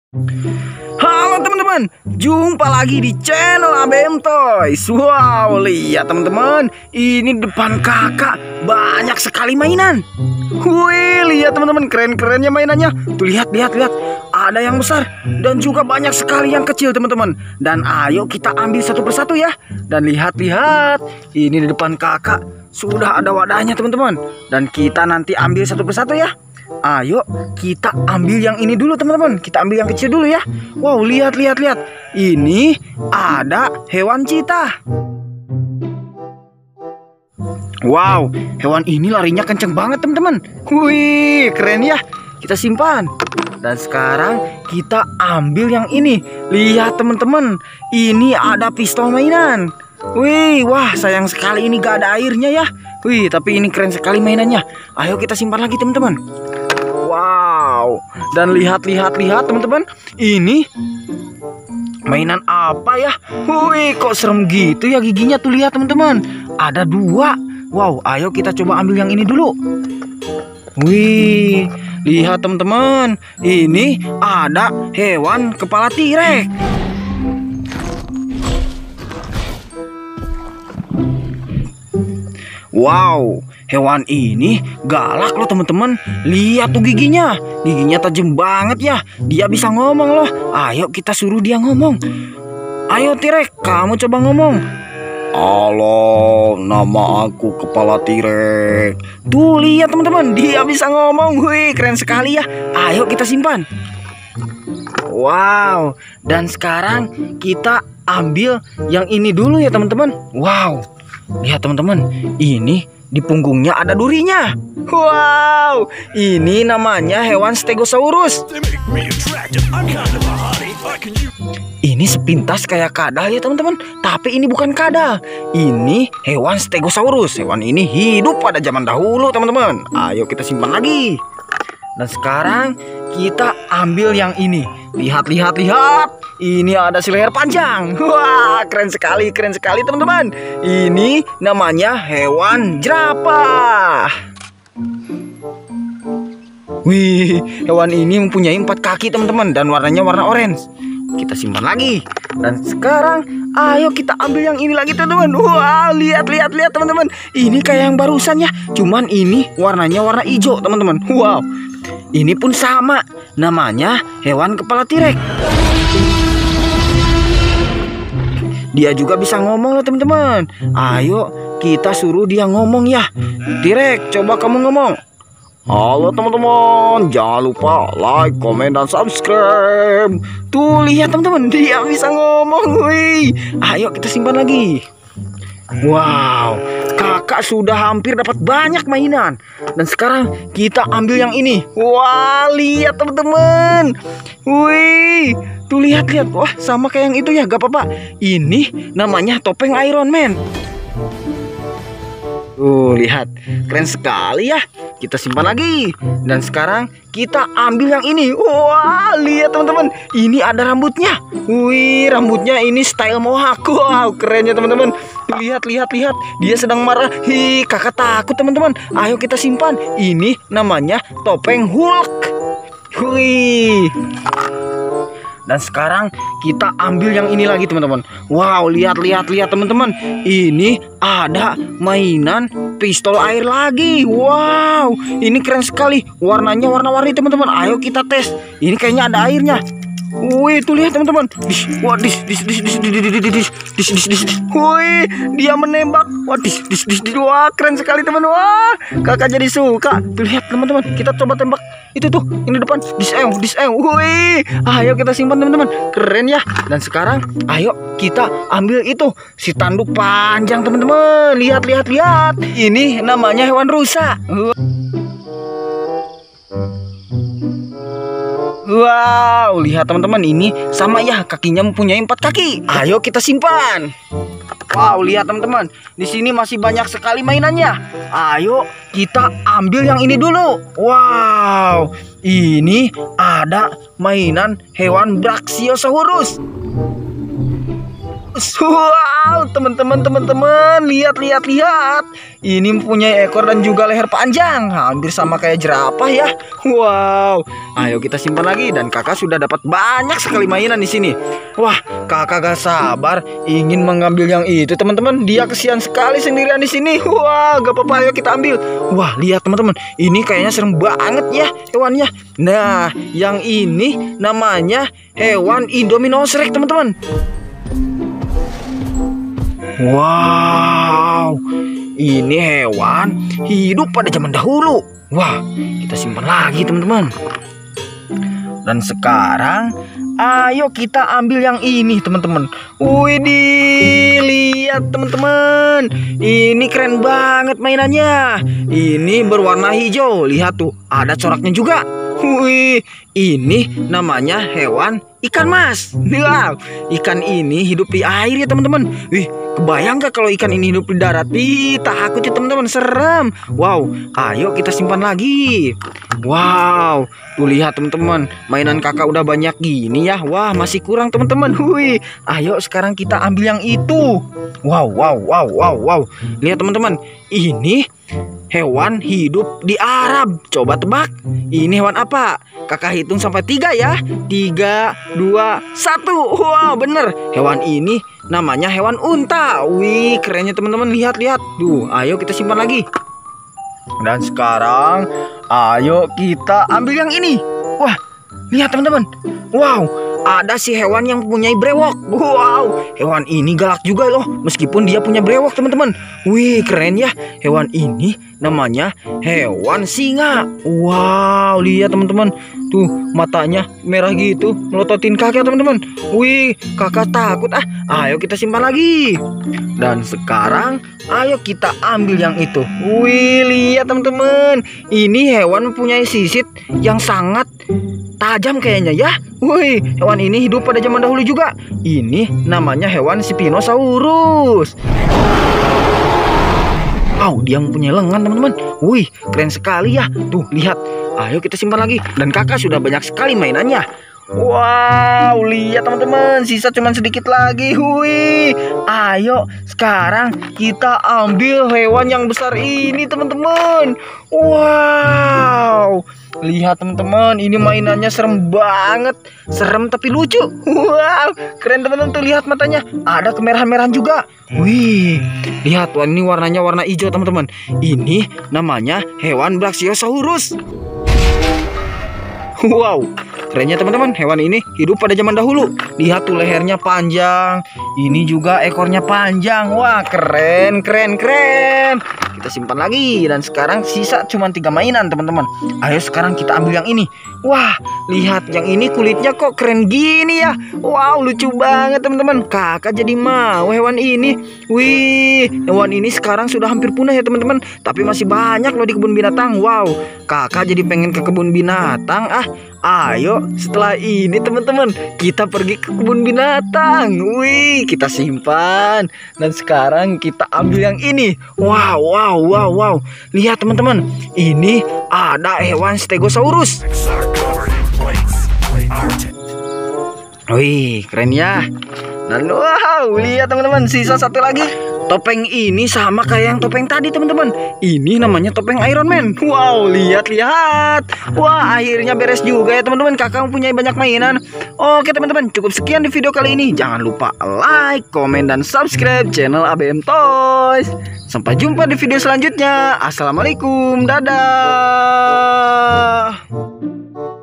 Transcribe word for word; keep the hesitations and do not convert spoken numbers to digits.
Halo teman-teman, jumpa lagi di channel A B M Toys. Wow, lihat teman-teman, ini depan kakak banyak sekali mainan. Wih, lihat teman-teman, keren-kerennya mainannya. Tuh lihat, lihat, lihat. Ada yang besar dan juga banyak sekali yang kecil teman-teman. Dan ayo kita ambil satu persatu ya. Dan lihat-lihat, ini di depan kakak sudah ada wadahnya teman-teman. Dan kita nanti ambil satu persatu ya. Ayo kita ambil yang ini dulu teman-teman. Kita ambil yang kecil dulu ya. Wow, lihat, lihat, lihat. Ini ada hewan cheetah. Wow, hewan ini larinya kenceng banget teman-teman. Wih, keren ya. Kita simpan. Dan sekarang kita ambil yang ini. Lihat teman-teman, ini ada pistol mainan. Wih, wah sayang sekali ini gak ada airnya ya. Wih, tapi ini keren sekali mainannya. Ayo kita simpan lagi teman-teman. Wow, dan lihat-lihat lihat teman-teman, ini mainan apa ya? Wih, kok serem gitu ya giginya tuh, lihat teman-teman. Ada dua. Wow, ayo kita coba ambil yang ini dulu. Wih, lihat teman-teman, ini ada hewan kepala T-Rex. Wow, hewan ini galak loh teman-teman. Lihat tuh giginya. Giginya tajam banget ya. Dia bisa ngomong loh. Ayo kita suruh dia ngomong. Ayo T-Rex, kamu coba ngomong. Halo, nama aku kepala T-Rex. Tuh lihat teman-teman, dia bisa ngomong. Wih, keren sekali ya. Ayo kita simpan. Wow, dan sekarang kita ambil yang ini dulu ya teman-teman. Wow, lihat teman-teman, ini di punggungnya ada durinya. Wow, ini namanya hewan Stegosaurus. Ini sepintas kayak kadal ya teman-teman, tapi ini bukan kadal. Ini hewan Stegosaurus. Hewan ini hidup pada zaman dahulu teman-teman. Ayo kita simpan lagi. Dan sekarang kita ambil yang ini. Lihat, lihat, lihat. Ini ada si leher panjang. Wah, keren sekali, keren sekali teman-teman. Ini namanya hewan jerapah. Wih, hewan ini mempunyai empat kaki teman-teman, dan warnanya warna orange. Kita simpan lagi. Dan sekarang ayo kita ambil yang ini lagi teman-teman. Wah, lihat, lihat, lihat teman-teman. Ini kayak yang barusan ya, cuman ini warnanya warna hijau teman-teman. Wow, ini pun sama, namanya hewan kepala T-Rex. Dia juga bisa ngomong loh teman-teman. Ayo kita suruh dia ngomong ya. T-Rex, coba kamu ngomong. Halo teman-teman, jangan lupa like, komen, dan subscribe. Tuh lihat teman-teman, dia bisa ngomong. Wih, ayo kita simpan lagi. Wow, kakak sudah hampir dapat banyak mainan. Dan sekarang kita ambil yang ini. Wah, lihat teman-teman. Wih, tuh lihat-lihat. Wah, sama kayak yang itu ya, gak apa-apa. Ini namanya topeng Iron Man. Tuh lihat, keren sekali ya. Kita simpan lagi. Dan sekarang kita ambil yang ini. Wah, lihat teman-teman, ini ada rambutnya. Wih, rambutnya ini style mohawk. Wow, keren ya teman-teman. Lihat, lihat, lihat. Dia sedang marah. Hi, kakak takut teman-teman. Ayo kita simpan. Ini namanya topeng Hulk. Wih. Dan sekarang kita ambil yang ini lagi teman-teman. Wow, lihat, lihat, lihat teman-teman. Ini ada mainan pistol air lagi. Wow, ini keren sekali. Warnanya warna-warni teman-teman. Ayo kita tes. Ini kayaknya ada airnya. Wih, tuh lihat teman-teman. Wah, dis, dis, dis, dis, dis, dis, dis, dis, dis, dis, dis. Wih, dia menembak. Wah, dis, dis, dis, dis. Wah, keren sekali teman. Wah, kakak jadi suka. Tuh lihat teman-teman, kita coba tembak. Itu tuh, ini depan. Dis, ew, dis, ew. Wih, ayo kita simpan teman-teman. Keren ya. Dan sekarang, ayo kita ambil itu, si tanduk panjang teman-teman. Lihat, lihat, lihat. Ini namanya hewan rusa. Wow, lihat teman-teman, ini sama ya, kakinya mempunyai empat kaki. Ayo kita simpan. Wow, lihat teman-teman, di sini masih banyak sekali mainannya. Ayo kita ambil yang ini dulu. Wow, ini ada mainan hewan Brachiosaurus. Ups, wow, teman-teman, teman-teman, lihat, lihat, lihat. Ini mempunyai ekor dan juga leher panjang, hampir sama kayak jerapah ya. Wow, ayo kita simpan lagi. Dan kakak sudah dapat banyak sekali mainan di sini. Wah, kakak gak sabar ingin mengambil yang itu, teman-teman. Dia kesian sekali sendirian di sini. Wah, gak apa-apa, ayo kita ambil. Wah, lihat teman-teman, ini kayaknya serem banget ya hewannya. Nah, yang ini namanya hewan Indominosrex, teman-teman. Wow, ini hewan hidup pada zaman dahulu. Wah, kita simpan lagi teman-teman. Dan sekarang ayo kita ambil yang ini teman-teman. Widih, lihat teman-teman. Ini keren banget mainannya. Ini berwarna hijau. Lihat tuh, ada coraknya juga. Wih, ini namanya hewan ikan mas. Wow, ikan ini hidup di air ya teman-teman. Wih, kebayang gak kalau ikan ini hidup di darat? Ih, takut ya teman-teman, serem. Wow, ayo kita simpan lagi. Wow, tuh lihat teman-teman, mainan kakak udah banyak gini ya. Wah, masih kurang teman-teman. Wih, ayo sekarang kita ambil yang itu. Wow, wow, wow, wow, wow. Lihat teman-teman, ini hewan hidup di Arab. Coba tebak, ini hewan apa? Kakak hitung sampai tiga ya. Tiga, dua, satu. Wow, bener. Hewan ini namanya hewan unta. Wih, kerennya teman-teman. Lihat, lihat. Duh, ayo kita simpan lagi. Dan sekarang ayo kita ambil yang ini. Wah, lihat teman-teman. Wow, ada si hewan yang mempunyai brewok. Wow, hewan ini galak juga loh, meskipun dia punya brewok teman-teman. Wih, keren ya. Hewan ini namanya hewan singa. Wow, lihat teman-teman. Tuh, matanya merah gitu, melototin kakak teman-teman. Wih, kakak takut ah. Ayo kita simpan lagi. Dan sekarang ayo kita ambil yang itu. Wih, lihat teman-teman. Ini hewan mempunyai sisit yang sangat tajam kayaknya ya. Wih, hewan ini hidup pada zaman dahulu juga. Ini namanya hewan Spinosaurus. Wow, dia mempunyai lengan teman-teman. Wih, keren sekali ya. Tuh, lihat. Ayo kita simpan lagi. Dan kakak sudah banyak sekali mainannya. Wow, lihat teman-teman, sisa cuma sedikit lagi. Wih, ayo sekarang kita ambil hewan yang besar ini teman-teman. Wow, lihat teman-teman, ini mainannya serem banget. Serem tapi lucu. Wow, keren teman-teman, tuh lihat matanya, ada kemerahan-merahan juga. Wih, lihat, wah, ini warnanya warna hijau teman-teman. Ini namanya hewan Brachiosaurus. Wow, kerennya teman-teman, hewan ini hidup pada zaman dahulu. Lihat tuh, lehernya panjang. Ini juga ekornya panjang. Wah, keren, keren, keren. Kita simpan lagi. Dan sekarang sisa cuma tiga mainan teman-teman. Ayo sekarang kita ambil yang ini. Wah, lihat, yang ini kulitnya kok keren gini ya. Wow, lucu banget teman-teman. Kakak jadi mau hewan ini. Wih, hewan ini sekarang sudah hampir punah ya teman-teman. Tapi masih banyak loh di kebun binatang. Wow, kakak jadi pengen ke kebun binatang ah. Ayo setelah ini teman-teman, kita pergi ke kebun binatang. Wih, kita simpan. Dan sekarang kita ambil yang ini. Wow, wow, wow, wow. Lihat teman-teman, ini ada hewan Stegosaurus. Wih, keren ya. Dan wow, lihat teman-teman, sisa satu lagi. Topeng ini sama kayak yang topeng tadi teman-teman. Ini namanya topeng Iron Man. Wow, lihat-lihat. Wah, akhirnya beres juga ya teman-teman. Kakak punya banyak mainan. Oke teman-teman, cukup sekian di video kali ini. Jangan lupa like, komen, dan subscribe channel A B M Toys. Sampai jumpa di video selanjutnya. Assalamualaikum, dadah.